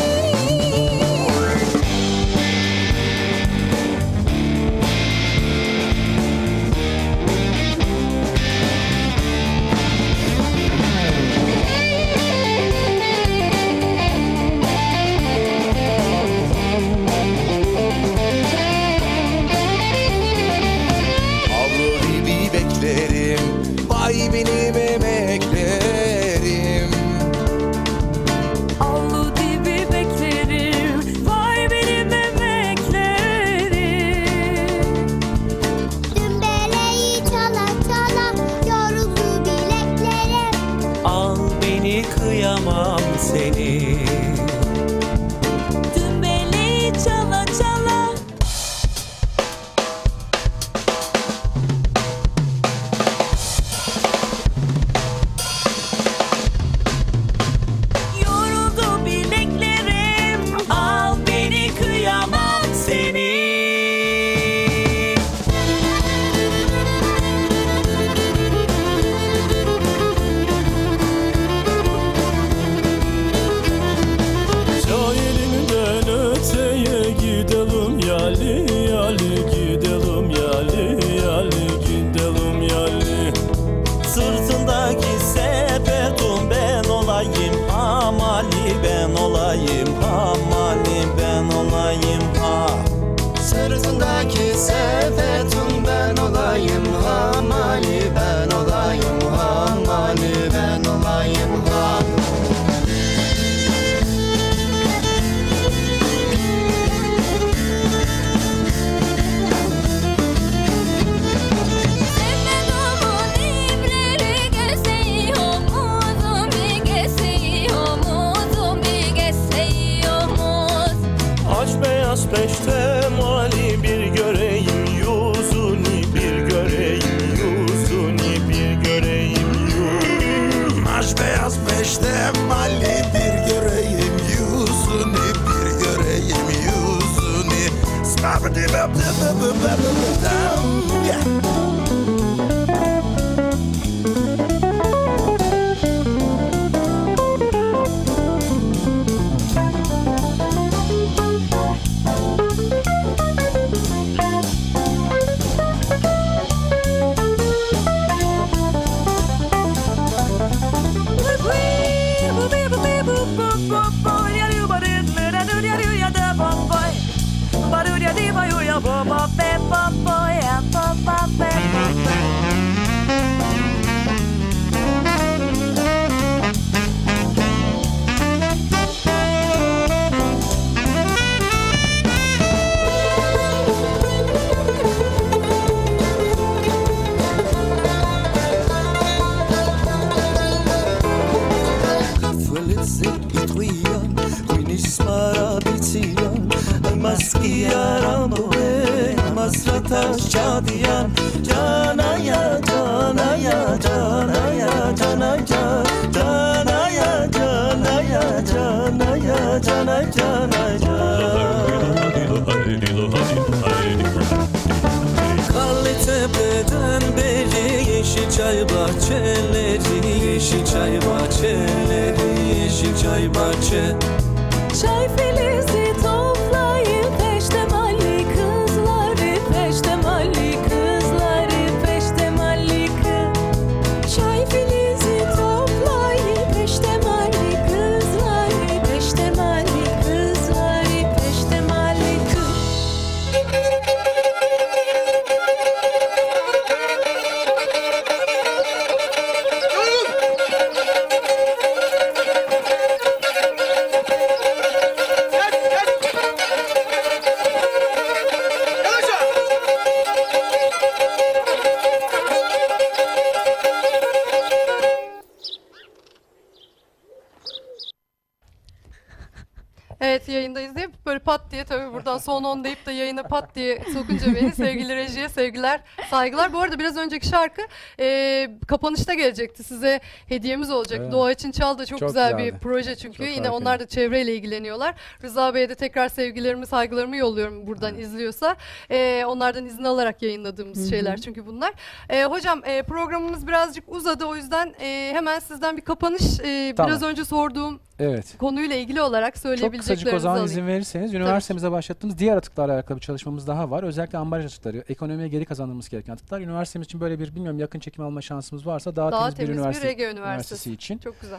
Vay benim emeklerim. Avlu dibi beklerim. Vay benim emeklerim. Dümbeleyi çala çala yoruldu bileklerim. Al beni kıyamam seni. Dümbeleyi çala çala. Sırtındaki sepetum ben olayım hamali, ben olayım hamali, ben olayım ha. Sırtındaki sepetum ben olayım hamali, ben olayım hamali, ben olayım ha. Peşte mali bir göreyim yüzünü, bir göreyim yüzünü, bir göreyim yüzünü. Aş beyaz peşte mali bir göreyim yüzünü, bir göreyim yüzünü. Spabidi babdi babdi babdi dam. Şadiyan cana ya cana ya cana ya cana ya cana ya cana ya cana ya cana cana Karlıtepe'den beri Yeşilçay bahçeleri, Yeşilçay bahçeleri, Yeşilçay bahçe. Çay filizi toplayıp peşte pat diye tabii buradan son 10 deyip de yayına pat diye sokunca beni, sevgili rejiye sevgiler, saygılar. Bu arada biraz önceki şarkı kapanışta gelecekti. Size hediyemiz olacak. Evet. Doğa için Çal da çok güzel bir güzeldi. proje çünkü. Çok Yine harika. onlar da çevreyle ilgileniyorlar. Rıza Bey'e de tekrar sevgilerimi, saygılarımı yolluyorum buradan izliyorsa. Onlardan izin alarak yayınladığımız şeyler çünkü bunlar. Hocam programımız birazcık uzadı. O yüzden hemen sizden bir kapanış, Tamam. biraz önce sorduğum Evet. konuyla ilgili olarak Çok kısacık söyleyebileceklerinizi o zaman alayım. izin verirseniz üniversitemize başlattığımız diğer atıklarla alakalı bir çalışmamız daha var. Özellikle ambalaj atıkları, ekonomiye geri kazandırmamız gereken atıklar. Üniversitemiz için böyle bir, bilmiyorum, yakın çekim alma şansımız varsa daha temiz bir üniversite Ege üniversitesi için. Çok güzel.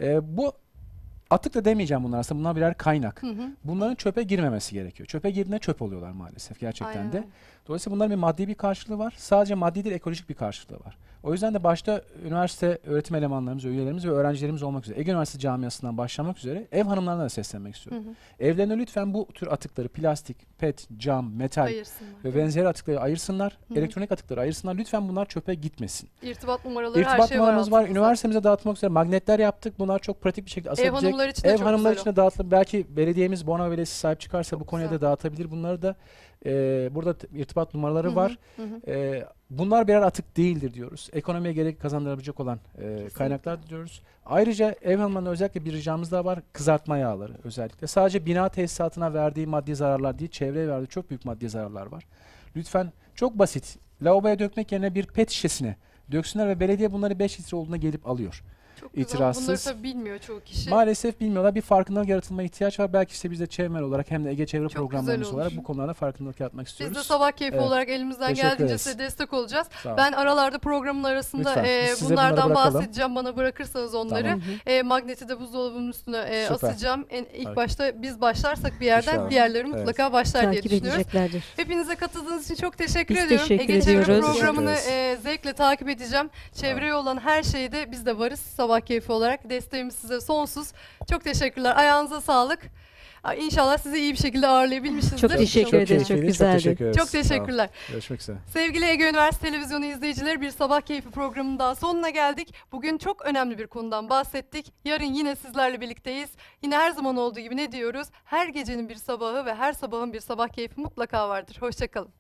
Bu atık da demeyeceğim bunlar aslında. Bunlar birer kaynak. Hı hı. Bunların çöpe girmemesi gerekiyor. Çöpe girdiğinde çöp oluyorlar maalesef gerçekten Aynen de. öyle. Dolayısıyla bunların bir maddi bir karşılığı var. Sadece maddi değil, ekolojik bir karşılığı var. O yüzden de başta üniversite öğretim elemanlarımız, üyelerimiz ve öğrencilerimiz olmak üzere Ege Üniversitesi camiasından başlamak üzere ev hanımlarına da seslenmek istiyorum. Evlerine lütfen bu tür atıkları, plastik, pet, cam, metal Ayırsınlar. ve benzeri atıkları ayırsınlar. Hı hı. Elektronik atıkları ayırsınlar. Lütfen bunlar çöpe gitmesin. İrtibat numaraları, her İrtibat şey numaralarımız var. altımızda. Üniversitemize dağıtmak üzere magnetler yaptık. Bunlar çok pratik bir şekilde asabilecek. hanımlar için de Ev çok hanımlar güzel için de dağıtılır. Belki belediyemiz, Bornova Belediyesi sahip çıkarsa bu konuya da dağıtabilir. Bunları da burada irtibat numaraları Hı hı, var. hı hı. Bunlar birer atık değildir diyoruz. Ekonomiye gerek kazandırabilecek olan kaynaklar diyoruz. Ayrıca ev hanımlarına özellikle bir ricamız daha var. Kızartma yağları özellikle. Sadece bina tesisatına verdiği maddi zararlar değil, çevreye verdiği çok büyük maddi zararlar var. Lütfen çok basit. Lavaboya dökmek yerine bir pet şişesine döksünler ve belediye bunları 5 litre olduğuna gelip alıyor. Çok güzel. İtirazsız. Bunları tabii bilmiyor çoğu kişi. Maalesef bilmiyorlar. Bir farkındalık yaratılma ihtiyaç var. Belki işte biz de çevremel olarak hem de Ege Çevre Çok programlarımız güzel olarak olur. bu konularda farkındalık yaratmak istiyoruz. Biz de sabah keyfi Evet. olarak elimizden Teşekkür geldiğince ederiz. size destek olacağız. Sağ olun. Ben aralarda programın arasında Lütfen. Biz size bunlardan bunları bırakalım. bahsedeceğim. Bana bırakırsanız onları. Tamam. Magneti de buzdolabının üstüne Süper. asacağım. İlk Harika. başta biz başlarsak bir yerden İnşallah. diğerleri Evet. mutlaka başlar diye Takip düşünüyoruz. edeceklerdir. Hepinize katıldığınız için çok teşekkür Biz ediyorum. teşekkür Ege Çevre ediyoruz. programını Teşekkür zevkle takip edeceğim. Çevreye olan her şeyde biz de varız sabah keyfi olarak. Desteğimiz size sonsuz. Çok teşekkürler. Ayağınıza sağlık. İnşallah sizi iyi bir şekilde ağırlayabilmişizdir. Çok teşekkür ederiz. Çok keyifliydi, güzeldi. teşekkür ederiz. Çok Sağ olun. teşekkürler. Görüşmek üzere. Sevgili Ege Üniversitesi Televizyonu izleyicileri, bir sabah keyfi programının daha sonuna geldik. Bugün çok önemli bir konudan bahsettik. Yarın yine sizlerle birlikteyiz. Yine her zaman olduğu gibi ne diyoruz? Her gecenin bir sabahı ve her sabahın bir sabah keyfi mutlaka vardır. Hoşça kalın.